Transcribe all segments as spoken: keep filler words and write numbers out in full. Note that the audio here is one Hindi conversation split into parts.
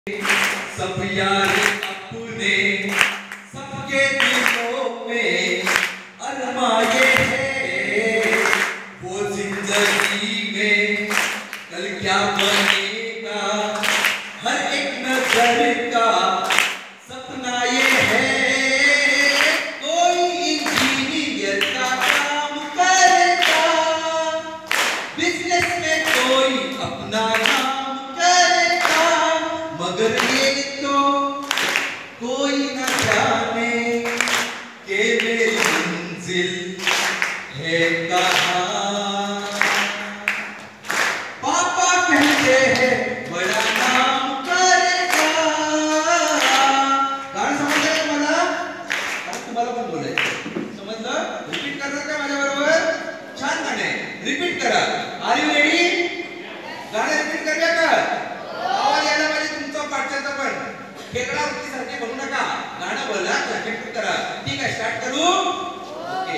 सब यार अपने सबके दिलों में अरमाए हैं। वो जिंदगी में कल क्या बनेगा हर एक नजर का सपना ये है। कोई इंजीनियर का काम करेगा, बिजनेस में कोई अपना नाम करेगा, मगर ये तो कोई न जाने कि मेरी मंजिल है कहाँ। पापा कहते हैं बड़ा नाम करेगा। गाणं समजलं का मला? गाणं तुम्हाला पण बोलायचं समजलं? रिपीट करणार का माझ्या बरोबर? छान गाणं आहे, रिपीट करा. Are you ready? गाणं रिपीट करूया का? आवाज यायला पाहिजे तुमचा पाठच्याचा पण. खेकडा वृत्तीसारखे बनू नका. गाणं बोला, रिपीट करा. ठीक आहे, स्टार्ट करू. ओके.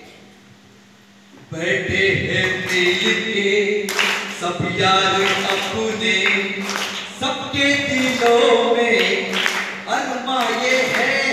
बैठे हैं मिलके सब यार अपने, सबके दिलों में अरमा ये है।